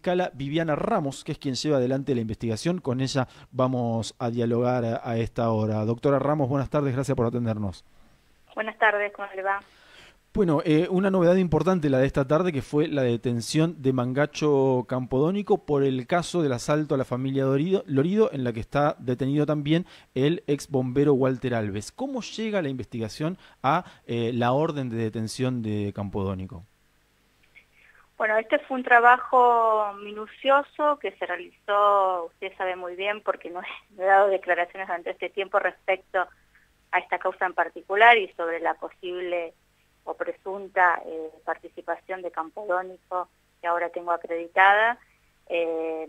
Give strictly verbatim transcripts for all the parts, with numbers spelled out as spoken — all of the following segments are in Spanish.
fiscala Viviana Ramos, que es quien lleva adelante la investigación. Con ella vamos a dialogar a, a esta hora. Doctora Ramos, buenas tardes, gracias por atendernos. Buenas tardes, ¿cómo le va? Bueno, eh, una novedad importante la de esta tarde, que fue la detención de Mangacho Campodónico por el caso del asalto a la familia Dorido, Lorido, en la que está detenido también el ex bombero Walter Alves. ¿Cómo llega la investigación a eh, la orden de detención de Campodónico? Bueno, este fue un trabajo minucioso que se realizó, usted sabe muy bien, porque no he dado declaraciones durante este tiempo respecto a esta causa en particular y sobre la posible o presunta eh, participación de Campodónico, que ahora tengo acreditada. Eh,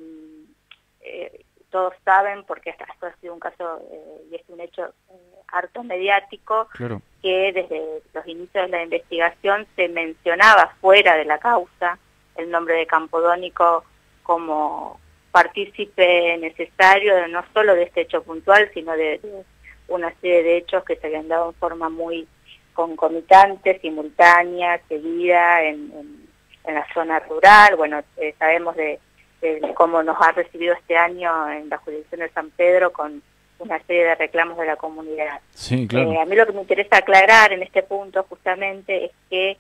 eh, todos saben, porque esto ha sido un caso eh, y es un hecho eh, harto mediático, Claro. que desde los inicios de la investigación se mencionaba fuera de la causa el nombre de Campodónico como partícipe necesario de, no solo de este hecho puntual, sino de, de una serie de hechos que se habían dado en forma muy concomitante, simultánea, seguida en, en, en la zona rural. Bueno, eh, sabemos de, de cómo nos ha recibido este año en la jurisdicción de San Pedro con una serie de reclamos de la comunidad. Sí, claro. Eh, a mí lo que me interesa aclarar en este punto justamente es que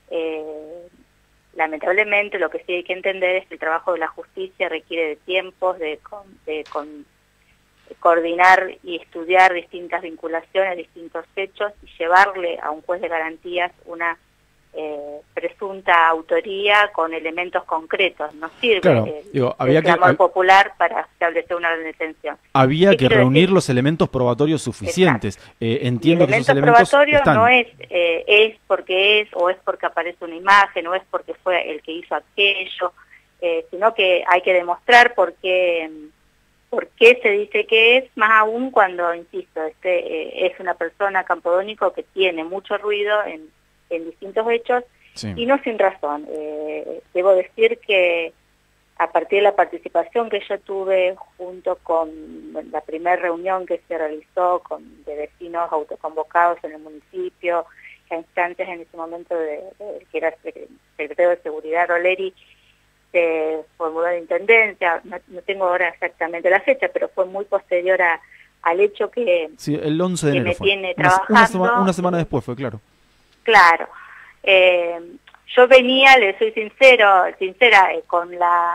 eh, lamentablemente lo que sí hay que entender es que el trabajo de la justicia requiere de tiempos, de, con, de con, coordinar y estudiar distintas vinculaciones, distintos hechos y llevarle a un juez de garantías una eh, presunta autoría con elementos concretos. No sirve Claro, el, digo, había el que, clamor hab- popular para establecer una orden de detención. había ¿Qué que quiero reunir decir? los elementos probatorios suficientes. Eh, Y entiendo que esos elementos elementos probatorios están. no es eh, es porque es, o es porque aparece una imagen, o es porque fue el que hizo aquello, eh, sino que hay que demostrar por qué, por qué se dice que es, más aún cuando, insisto, este eh, es una persona Campodónico que tiene mucho ruido en, en distintos hechos, Sí. y no sin razón. Eh, debo decir que a partir de la participación que yo tuve junto con la primera reunión que se realizó con de vecinos autoconvocados en el municipio, a instancias en ese momento de, de que era el secretario de Seguridad Roleri, se formuló la intendencia, no, no tengo ahora exactamente la fecha, pero fue muy posterior a, al hecho que, Sí, el once de que enero me fue. tiene Una, una, trabajando. sema- una semana después fue, claro. Claro. Eh, yo venía, le soy sincero, sincera, eh, con la,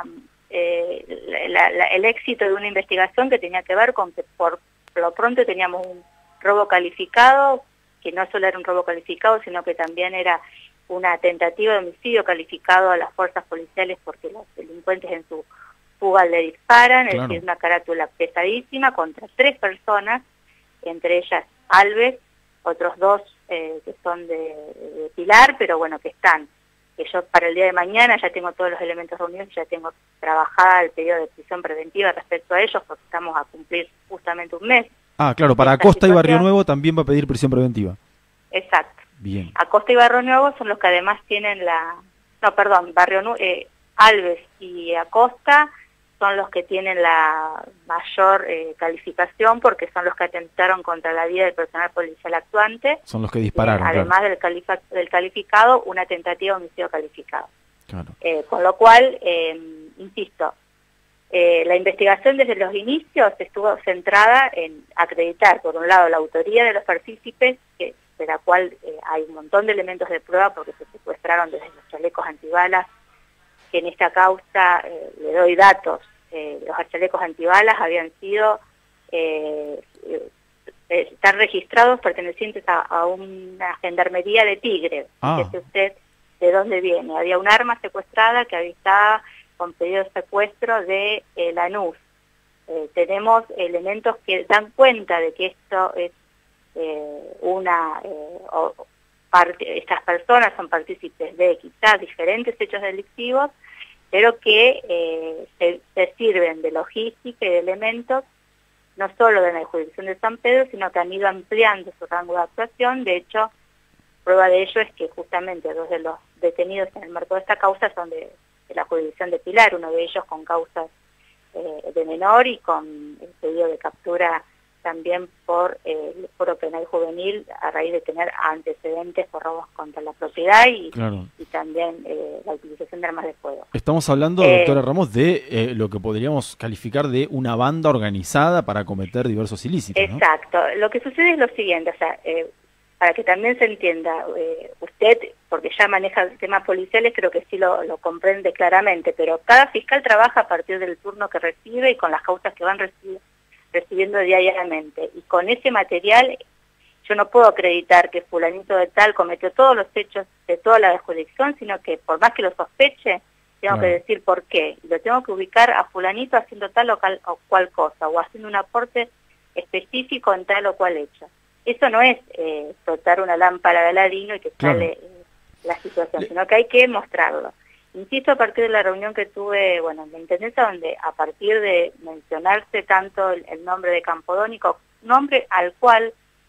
eh, la, la, el éxito de una investigación que tenía que ver con que por lo pronto teníamos un robo calificado, que no solo era un robo calificado, sino que también era una tentativa de homicidio calificado a las fuerzas policiales porque los delincuentes en su fuga le disparan, Claro. es decir, una carátula pesadísima contra tres personas, entre ellas Alves, otros dos eh, que son de, de Pilar, pero bueno, que están. Que yo para el día de mañana ya tengo todos los elementos reunidos, ya tengo trabajada el pedido de prisión preventiva respecto a ellos, porque estamos a cumplir justamente un mes. Ah, claro, para Esta Acosta y Barrio situación. Nuevo también va a pedir prisión preventiva. Exacto. Bien. Acosta y Barrio Nuevo son los que además tienen la... No, perdón, Barrio Nu- eh, Alves y Acosta son los que tienen la mayor eh, calificación porque son los que atentaron contra la vida del personal policial actuante. Son los que dispararon, Eh, además claro. del, califa- del calificado, una tentativa de homicidio calificado. Claro. Eh, con lo cual, eh, insisto, eh, la investigación desde los inicios estuvo centrada en acreditar, por un lado, la autoría de los partícipes, que, de la cual eh, hay un montón de elementos de prueba porque se secuestraron desde los chalecos antibalas, que en esta causa, eh, le doy datos, eh, los chalecos antibalas habían sido, eh, eh, están registrados pertenecientes a, a una gendarmería de Tigre. Ah. Fíjese usted de dónde viene. Había un arma secuestrada que habitaba con pedido de secuestro de eh, Lanús. Eh, tenemos elementos que dan cuenta de que esto es eh, una... Eh, o, parte, estas personas son partícipes de quizás diferentes hechos delictivos, pero que eh, se, se sirven de logística y de elementos no solo de la jurisdicción de San Pedro, sino que han ido ampliando su rango de actuación. De hecho, prueba de ello es que justamente dos de los detenidos en el marco de esta causa son de, de la jurisdicción de Pilar, uno de ellos con causas eh, de menor y con el pedido de captura también por eh, el Foro Penal Juvenil a raíz de tener antecedentes por robos contra la propiedad y, Claro. y también eh, la utilización de armas de fuego. Estamos hablando, Eh, doctora Ramos, de eh, lo que podríamos calificar de una banda organizada para cometer diversos ilícitos, ¿no? Exacto. Lo que sucede es lo siguiente, o sea, eh, para que también se entienda, eh, usted, porque ya maneja temas policiales, creo que sí lo, lo comprende claramente, pero cada fiscal trabaja a partir del turno que recibe y con las causas que van recibi recibiendo diariamente. Y con ese material yo no puedo acreditar que fulanito de tal cometió todos los hechos de toda la jurisdicción, sino que por más que lo sospeche, tengo claro. que decir por qué. Lo tengo que ubicar a fulanito haciendo tal o, cal, o cual cosa, o haciendo un aporte específico en tal o cual hecho. Eso no es eh, soltar una lámpara de Aladino y que claro. sale eh, la situación, Le... sino que hay que mostrarlo. Insisto, a partir de la reunión que tuve, bueno, en la Intendencia, donde a partir de mencionarse tanto el, el nombre de Campodónico, nombre al cual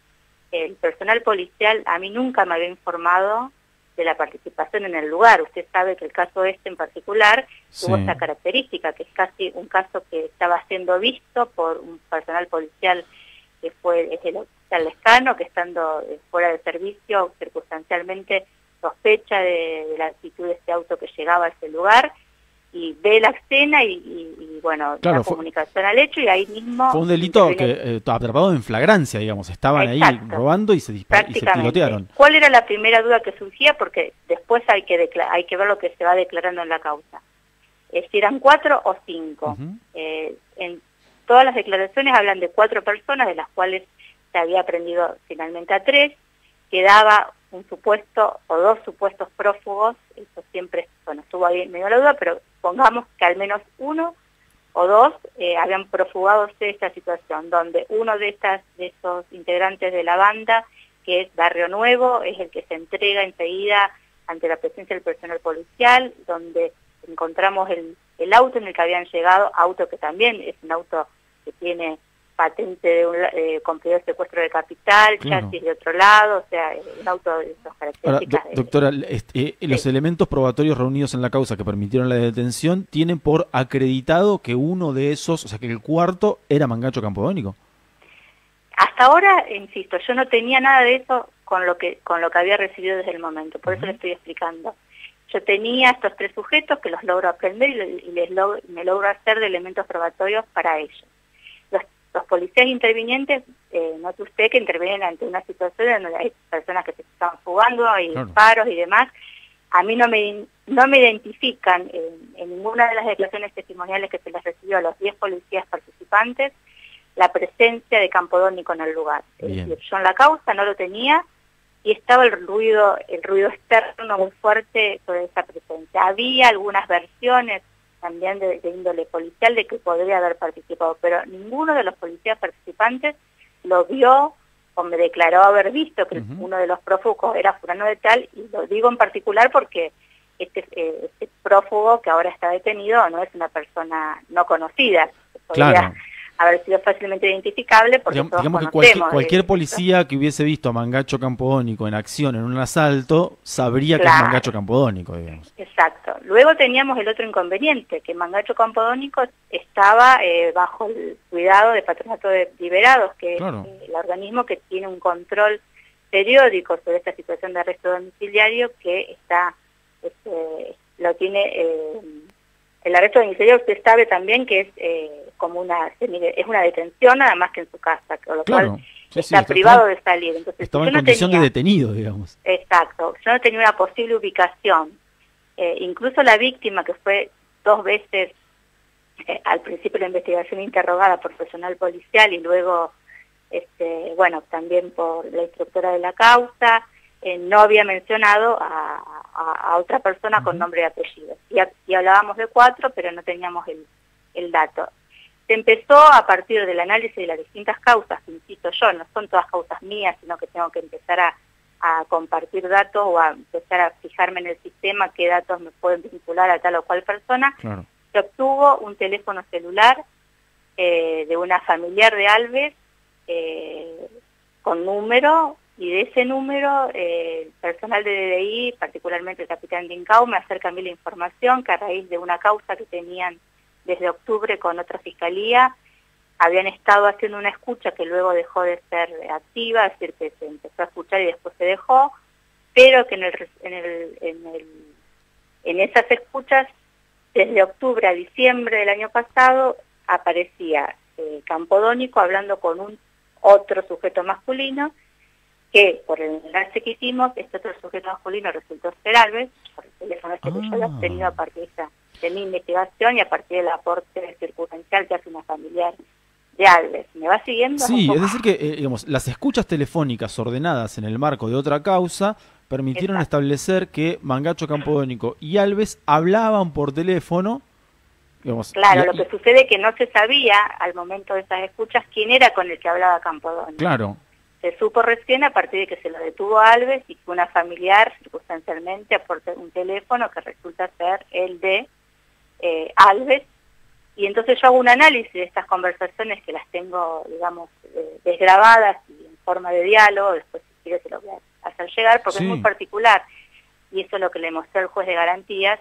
el personal policial a mí nunca me había informado de la participación en el lugar. Usted sabe que el caso este en particular sí. tuvo esta característica, que es casi un caso que estaba siendo visto por un personal policial que fue es el oficial Lescano, que estando fuera de servicio circunstancialmente sospecha de, de la actitud de este auto que llegaba a ese lugar y ve la escena y, y, y bueno, claro, la comunicación fue, al hecho y ahí mismo... Fue un delito que eh, atrapado en flagrancia, digamos, estaban Exacto. ahí robando y se, y se tirotearon. ¿Cuál era la primera duda que surgía? Porque después hay que, hay que ver lo que se va declarando en la causa. Eh, si eran cuatro o cinco. Uh-huh. eh, en todas las declaraciones hablan de cuatro personas, de las cuales se había aprendido finalmente a tres, quedaba un supuesto o dos supuestos prófugos, eso siempre, bueno, estuvo ahí medio la duda, pero pongamos que al menos uno o dos eh, habían profugado de esta situación, donde uno de, estas, de esos integrantes de la banda, que es Barrio Nuevo, es el que se entrega enseguida ante la presencia del personal policial, donde encontramos el, el auto en el que habían llegado, auto que también es un auto que tiene patente de un, eh, con pedido de secuestro de capital, claro. chasis de otro lado, o sea, un auto de esas características. Ahora, do, doctora, de, este, eh, los sí. elementos probatorios reunidos en la causa que permitieron la detención tienen por acreditado que uno de esos, o sea, que el cuarto era Mangacho Campodónico. Hasta ahora, insisto, yo no tenía nada de eso con lo que con lo que había recibido desde el momento, por uh-huh. eso le estoy explicando. Yo tenía estos tres sujetos que los logro aprender y les logro, me logro hacer de elementos probatorios para ellos. Los Los policías intervinientes, eh, note usted que intervienen ante una situación en donde hay personas que se están fugando, hay claro. disparos y demás. A mí no me no me identifican en, en ninguna de las declaraciones testimoniales que se les recibió a los diez policías participantes la presencia de Campodónico en el lugar. Es decir, yo en la causa no lo tenía y estaba el ruido, el ruido externo muy fuerte sobre esa presencia. Había algunas versiones también de, de índole policial de que podría haber participado, pero ninguno de los policías participantes lo vio o me declaró haber visto que uh-huh. uno de los prófugos era fulano de tal, y lo digo en particular porque este, eh, este prófugo que ahora está detenido no es una persona no conocida, podría claro. haber sido fácilmente identificable porque digamos, todos digamos que conocemos. cualquier, cualquier policía que hubiese visto a Mangacho Campodónico en acción en un asalto sabría claro. que es Mangacho Campodónico, digamos. Exacto. Luego teníamos el otro inconveniente, que Mangacho Campodónico estaba eh, bajo el cuidado de Patronato de Liberados, que claro. es eh, el organismo que tiene un control periódico sobre esta situación de arresto domiciliario que está, este, lo tiene, eh, el arresto domiciliario usted sabe también que es eh, como una, es una detención nada más que en su casa, con lo claro. cual sí, está sí, privado está, de salir. Entonces, estaba yo en no condición tenía, de detenido, digamos. Exacto, yo no tenía una posible ubicación. Eh, incluso la víctima, que fue dos veces eh, al principio de la investigación interrogada por personal policial y luego, este, bueno, también por la instructora de la causa, eh, no había mencionado a, a, a otra persona uh-huh. con nombre y apellido. Y, y hablábamos de cuatro, pero no teníamos el, el dato. Se empezó a partir del análisis de las distintas causas, que insisto yo, no son todas causas mías, sino que tengo que empezar a, a compartir datos o a empezar a fijarme en el sistema qué datos me pueden vincular a tal o cual persona. Claro. Se obtuvo un teléfono celular eh, de una familiar de Alves eh, con número, y de ese número eh, el personal de D D I, particularmente el capitán Dincau, me acerca a mí la información que a raíz de una causa que tenían desde octubre con otra fiscalía, habían estado haciendo una escucha que luego dejó de ser activa, es decir, que se empezó a escuchar y después se dejó, pero que en el, en el, en el en esas escuchas, desde octubre a diciembre del año pasado, aparecía eh, Campodónico hablando con un otro sujeto masculino, que por el enlace que hicimos, este otro sujeto masculino resultó ser Alves, por el teléfono este que Ah. yo había obtenido a partir de, esa, de mi investigación y a partir del aporte circunstancial que hace una familiar de Alves. ¿Me va siguiendo? Sí, es decir que eh, digamos, las escuchas telefónicas ordenadas en el marco de otra causa permitieron Exacto. establecer que Mangacho, Campodónico y Alves hablaban por teléfono. Digamos, Claro, y- lo que sucede es que no se sabía al momento de esas escuchas quién era con el que hablaba Campodónico. Claro, Se supo recién a partir de que se lo detuvo a Alves y que una familiar circunstancialmente aportó un teléfono que resulta ser el de eh, Alves. Y entonces yo hago un análisis de estas conversaciones que las tengo, digamos, eh, desgrabadas y en forma de diálogo, después si quiere se lo voy a hacer llegar, porque Sí. es muy particular. Y eso es lo que le mostré al juez de garantías,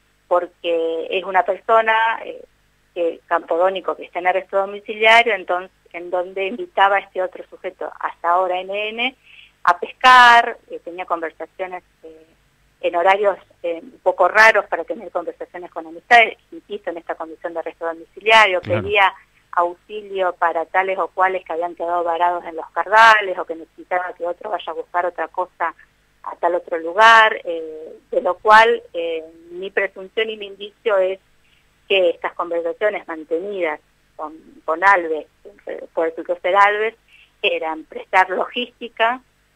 porque es una persona, eh, que, Campodónico, que está en arresto domiciliario, entonces, en donde invitaba a este otro sujeto, hasta ahora N N, a pescar, eh, tenía conversaciones eh, en horarios eh, un poco raros para tener conversaciones con amistades, insisto, en esta condición de arresto domiciliario, Claro. pedía auxilio para tales o cuales que habían quedado varados en los cardales o que necesitaba que otro vaya a buscar otra cosa a tal otro lugar, eh, de lo cual eh, mi presunción y mi indicio es que estas conversaciones mantenidas con, con Alves, por el tutor Alves, eran prestar logística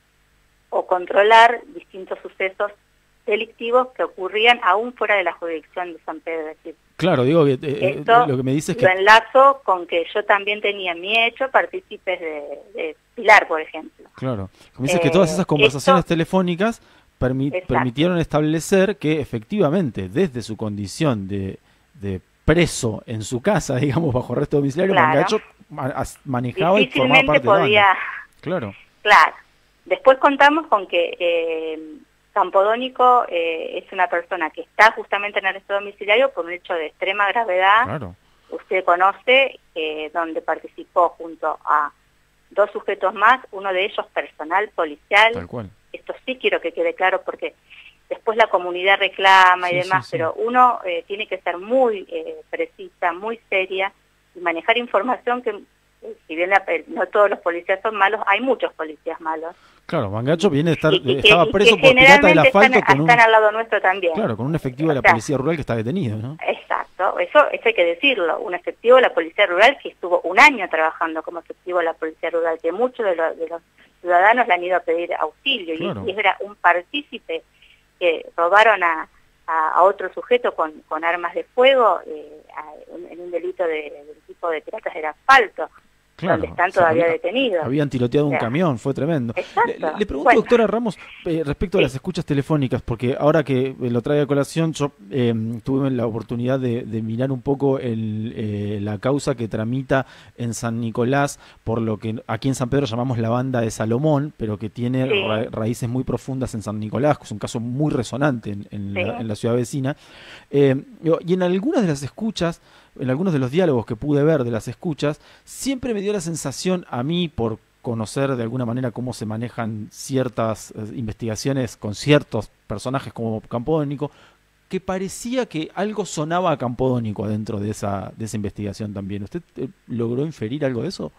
o controlar distintos sucesos delictivos que ocurrían aún fuera de la jurisdicción de San Pedro. Es decir, claro, digo que eh, esto lo que me dice es lo que enlazo con que yo también tenía en mi hecho partícipes de, de Pilar, por ejemplo. claro, como dices que todas Eh, esas conversaciones esto- telefónicas permi- Exacto. permitieron establecer que efectivamente desde su condición de, de preso en su casa, digamos, bajo arresto domiciliario, Claro. Mangacho ma- as- manejaba y formaba Difícilmente parte de la podía... banda. Claro, Claro. Después contamos con que eh, Campodónico eh, es una persona que está justamente en arresto domiciliario por un hecho de extrema gravedad. claro, Usted conoce, eh, donde participó junto a dos sujetos más, uno de ellos personal policial. tal cual. Esto sí quiero que quede claro porque después la comunidad reclama y Sí, demás, sí, sí. pero uno eh, tiene que ser muy eh, precisa, muy seria y manejar información que, eh, si bien la, eh, no todos los policías son malos, hay muchos policías malos. Claro, Mangacho viene de estar, Y- y que- estaba y que preso por pirata del generalmente asfalto están, con un, están al lado nuestro también. claro, con un efectivo de la O sea, policía rural que está detenido, ¿no? Exacto, eso, eso hay que decirlo, un efectivo de la Policía Rural que estuvo un año trabajando como efectivo de la Policía Rural, que muchos de, lo- de los ciudadanos le han ido a pedir auxilio, y- Claro. y, era un partícipe que robaron a, a, a otro sujeto con, con armas de fuego eh, a- en un delito de, del tipo de piratas del asfalto, Claro, donde están o sea, todavía había- detenidos. Habían tiroteado un O sea, camión, fue tremendo. exacto. Le, le pregunto, Bueno. doctora Ramos, eh, respecto a Sí. las escuchas telefónicas, porque ahora que eh, lo trae a colación, yo eh, tuve la oportunidad de, de mirar un poco el, eh, la causa que tramita en San Nicolás, por lo que aquí en San Pedro llamamos la banda de Salomón, pero que tiene Sí. ra- raíces muy profundas en San Nicolás, que es un caso muy resonante en, en Sí. la, en la ciudad vecina. Eh, digo, y en algunas de las escuchas, en algunos de los diálogos que pude ver de las escuchas, siempre me dio la sensación a mí, por conocer de alguna manera cómo se manejan ciertas eh, investigaciones con ciertos personajes como Campodónico, que parecía que algo sonaba a Campodónico dentro de esa, de esa investigación también. ¿Usted eh, logró inferir algo de eso?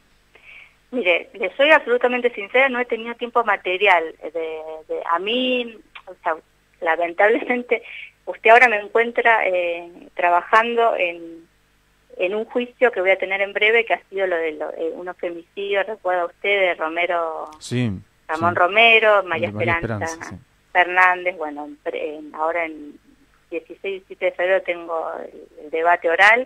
Mire, le soy absolutamente sincera, no he tenido tiempo material. De, de- a mí, o sea, lamentablemente, usted ahora me encuentra eh, trabajando en, en un juicio que voy a tener en breve, que ha sido lo de lo, eh, un femicidio, recuerda usted, de Romero, Sí. Ramón sí. Romero, María, De María Esperanza, Esperanza, sí. Fernández. Bueno, en pre- en- ahora en dieciséis y diecisiete de febrero tengo el, el debate oral.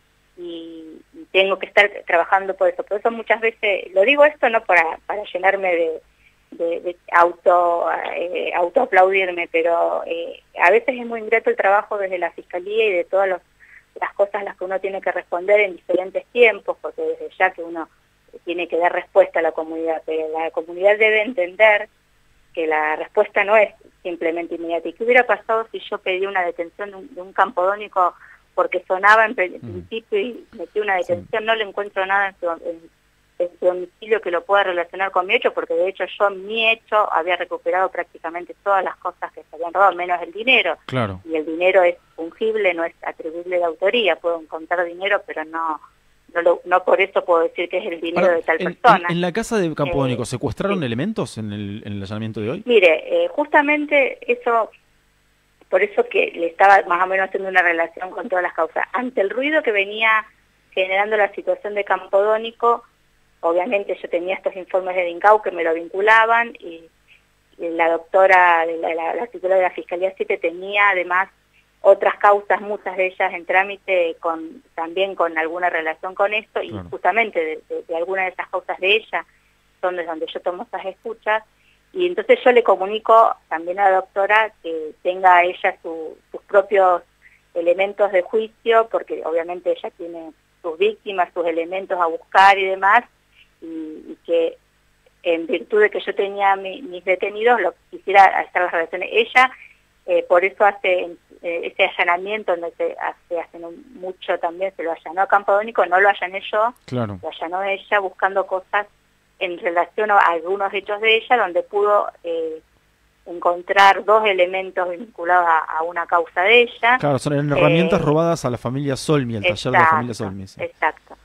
Y, y tengo que estar trabajando por eso. Por eso muchas veces, lo digo esto no para, para llenarme de, de, de auto eh, autoaplaudirme, pero eh, a veces es muy ingrato el trabajo desde la Fiscalía y de todas los, las cosas a las que uno tiene que responder en diferentes tiempos, porque desde ya que uno tiene que dar respuesta a la comunidad, pero la comunidad debe entender que la respuesta no es simplemente inmediata. ¿Y qué hubiera pasado si yo pedí una detención de un, de un campodónico porque sonaba en principio y metí una detención? Sí. No le encuentro nada en su, en, ese domicilio que lo pueda relacionar con mi hecho, porque de hecho yo en mi hecho había recuperado prácticamente todas las cosas que se habían robado, menos el dinero. Claro. Y el dinero es fungible, no es atribuible de autoría, puedo encontrar dinero, pero no no, lo, no por eso puedo decir que es el dinero Ahora, de tal en, persona. En, en la casa de Campodónico, eh, ¿secuestraron sí. elementos en el, en el allanamiento de hoy? Mire, eh, justamente eso, por eso que le estaba más o menos haciendo una relación con todas las causas. Ante el ruido que venía generando la situación de Campodónico, obviamente yo tenía estos informes de DINCAU que me lo vinculaban y, y la doctora, la, la, la titular de la Fiscalía siete tenía además otras causas, muchas de ellas en trámite, con también con alguna relación con esto, y claro. justamente de, de, de alguna de esas causas de ella son de donde yo tomo esas escuchas, y entonces yo le comunico también a la doctora que tenga ella su, sus propios elementos de juicio, porque obviamente ella tiene sus víctimas, sus elementos a buscar y demás, y, y que en virtud de que yo tenía mi, mis detenidos, lo quisiera hacer las relaciones. Ella, eh, por eso hace eh, ese allanamiento, donde se hace, hace mucho también se lo allanó a Campodónico, no lo allané yo, claro. lo allanó ella buscando cosas en relación a algunos hechos de ella, donde pudo eh, encontrar dos elementos vinculados a, a una causa de ella. Claro, son eran herramientas eh, robadas a la familia Solmi, al exacto, taller de la familia Solmi. Sí. Exacto.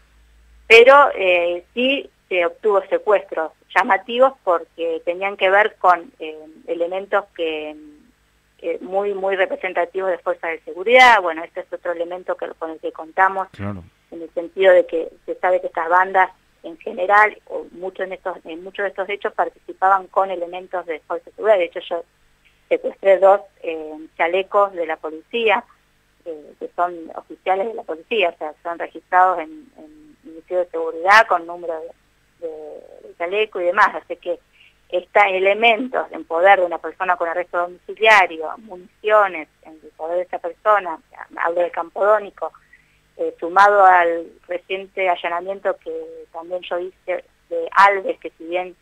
Pero eh, sí se obtuvo secuestros llamativos porque tenían que ver con eh, elementos que eh, muy muy representativos de fuerzas de seguridad. Bueno, este es otro elemento que, con el que contamos, claro. En el sentido de que se sabe que estas bandas en general, o muchos en, estos, en muchos de estos hechos participaban con elementos de fuerza de seguridad. De hecho, yo secuestré dos eh, chalecos de la policía, eh, que son oficiales de la policía, o sea, son registrados en, en Ministerio de Seguridad con número de, de, de chaleco y demás. Así que estos elementos en poder de una persona con arresto domiciliario, municiones en el poder de esa persona, hablo de Campodónico, Eh, sumado al reciente allanamiento que también yo hice de Alves, que si bien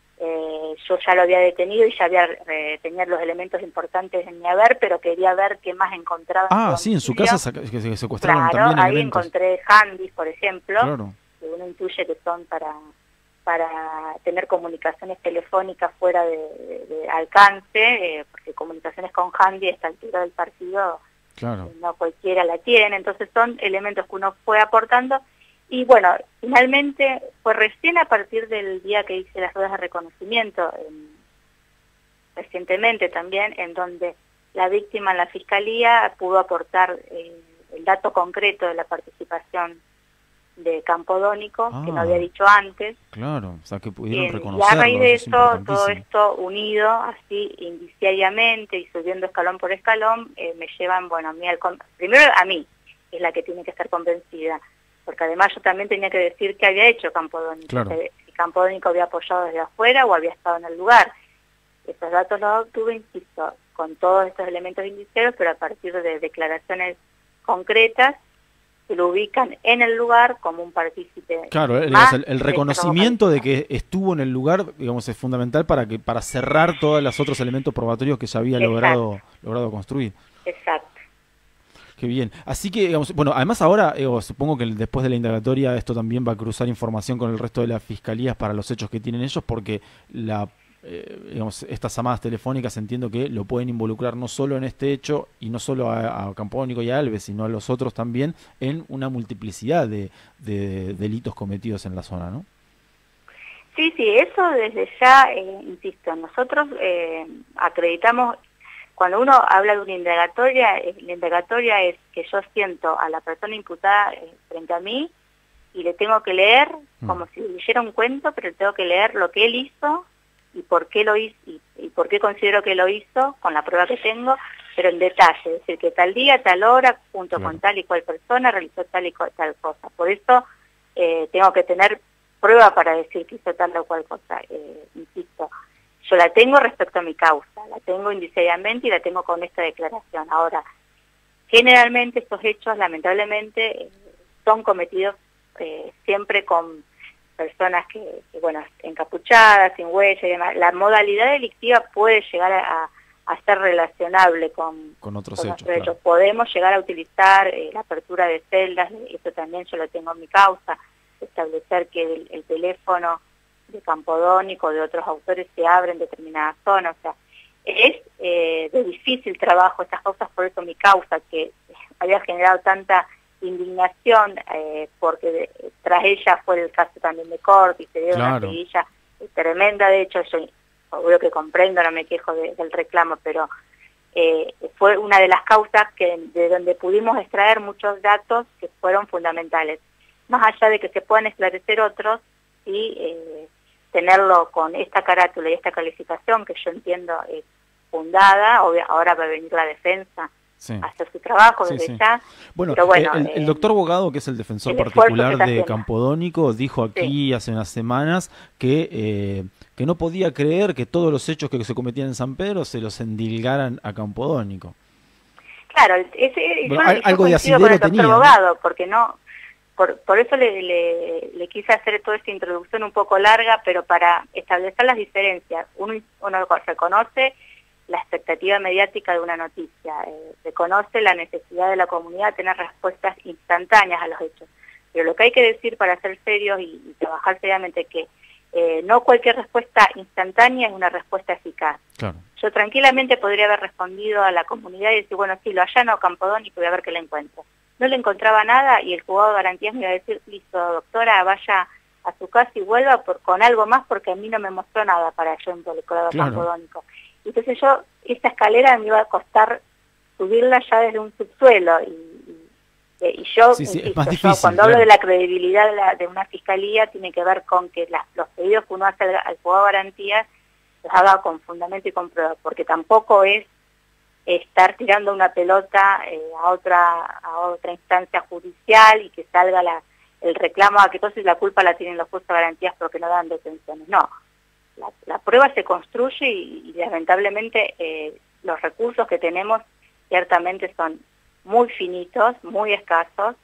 eh, yo ya lo había detenido y ya había eh, tenía los elementos importantes en mi haber, pero quería ver qué más encontraba. Ah, en sí, en su casa que se secuestraron claro, también ahí elementos. encontré handys, por ejemplo, claro. que uno intuye que son para para tener comunicaciones telefónicas fuera de, de, de alcance, eh, porque comunicaciones con handy a esta altura del partido Claro. no cualquiera la tiene, entonces son elementos que uno fue aportando y bueno, finalmente fue recién a partir del día que hice las ruedas de reconocimiento, eh, recientemente también, en donde la víctima en la fiscalía pudo aportar eh, el dato concreto de la participación de Campodónico, ah, que no había dicho antes. Claro, o sea que pudieron y, reconocerlo. Y a raíz de eso, eso todo esto unido, así indiciariamente y subiendo escalón por escalón, eh, me llevan, bueno, a mí, al, primero a mí, es la que tiene que estar convencida, porque además yo también tenía que decir qué había hecho Campodónico, claro. si Campodónico había apoyado desde afuera o había estado en el lugar. Estos datos los obtuve, insisto, con todos estos elementos indiciarios, pero a partir de declaraciones concretas, que lo ubican en el lugar como un partícipe. Claro, digamos, el, el reconocimiento de que estuvo en el lugar, digamos, es fundamental para que para cerrar todos los otros elementos probatorios que ya había logrado logrado construir. Exacto. Qué bien. Así que, digamos, bueno, además ahora, digo, supongo que después de la indagatoria esto también va a cruzar información con el resto de las fiscalías para los hechos que tienen ellos, porque la Eh, digamos, estas llamadas telefónicas entiendo que lo pueden involucrar no solo en este hecho y no solo a, a Campodónico y a Alves, sino a los otros también en una multiplicidad de, de delitos cometidos en la zona, ¿no? Sí, sí, eso desde ya, eh, insisto, nosotros eh, acreditamos, cuando uno habla de una indagatoria, eh, la indagatoria es que yo siento a la persona imputada eh, frente a mí y le tengo que leer mm. como si leyera un cuento, pero tengo que leer lo que él hizo y por qué lo hizo y, y por qué considero que lo hizo con la prueba que tengo, pero en detalle, es decir, que tal día, tal hora, junto claro. con tal y cual persona realizó tal y cual, tal cosa. Por eso eh, tengo que tener prueba para decir que hizo tal o cual cosa. Eh, insisto, yo la tengo respecto a mi causa, la tengo indiciariamente y la tengo con esta declaración. Ahora, generalmente estos hechos, lamentablemente, eh, son cometidos eh, siempre con personas que, que, bueno, encapuchadas, sin huella y demás. La modalidad delictiva puede llegar a, a ser relacionable con, con otros con hechos. Claro. hechos. Podemos llegar a utilizar eh, la apertura de celdas, eso también yo lo tengo en mi causa, establecer que el, el teléfono de Campodónico, de otros autores, se abre en determinadas zonas. O sea, es eh, de difícil trabajo estas causas, por eso mi causa, que había generado tanta indignación, eh, porque de, tras ella fue el caso también de Corti, se dio Claro. una seguidilla tremenda. De hecho, yo obvio que comprendo, no me quejo de, del reclamo, pero eh, fue una de las causas que de donde pudimos extraer muchos datos que fueron fundamentales. Más allá de que se puedan esclarecer otros, y eh, tenerlo con esta carátula y esta calificación, que yo entiendo es fundada, obvio, ahora va a venir la defensa Sí. a hacer su trabajo Sí, desde sí. ya. Bueno, pero bueno el, el eh, doctor Bogado, que es el defensor el esfuerzo particular que está de haciendo. Campodónico, dijo aquí Sí. hace unas semanas que, eh, que no podía creer que todos los hechos que se cometían en San Pedro se los endilgaran a Campodónico. Claro, ese, Bueno, yo, al- yo algo de coincido con asidero el doctor tenía, ¿no? Bogado, porque no, por, por eso le, le, le quise hacer toda esta introducción un poco larga, pero para establecer las diferencias. Uno, uno reconoce la expectativa mediática de una noticia, eh, reconoce la necesidad de la comunidad de tener respuestas instantáneas a los hechos. Pero lo que hay que decir para ser serios y, y trabajar seriamente es que eh, no cualquier respuesta instantánea es una respuesta eficaz. Claro. Yo tranquilamente podría haber respondido a la comunidad y decir, bueno, sí, lo allano a Campodónico y voy a ver qué le encuentro. No le encontraba nada y el juzgado de garantías me iba a decir, listo, doctora, vaya a su casa y vuelva por, con algo más porque a mí no me mostró nada para yo involucrado a Claro. Campodónico. Entonces yo, esta escalera me iba a costar subirla ya desde un subsuelo y, y, y yo, Sí, sí, es insisto, más yo difícil, cuando claro. hablo de la credibilidad de, la, de una fiscalía tiene que ver con que la, los pedidos que uno hace al, al juzgado de garantías los haga con fundamento y con prueba, porque tampoco es estar tirando una pelota eh, a otra a otra instancia judicial y que salga la, el reclamo a que entonces la culpa la tienen los jueces de garantías porque no dan detenciones. No, la, la prueba se construye y, y lamentablemente eh, los recursos que tenemos ciertamente son muy finitos, muy escasos,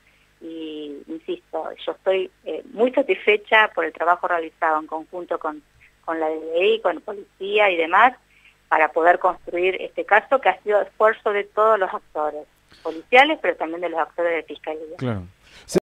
y insisto, yo estoy eh, muy satisfecha por el trabajo realizado en conjunto con, con la D D I, con la policía y demás, para poder construir este caso que ha sido esfuerzo de todos los actores policiales, pero también de los actores de fiscalía. Claro.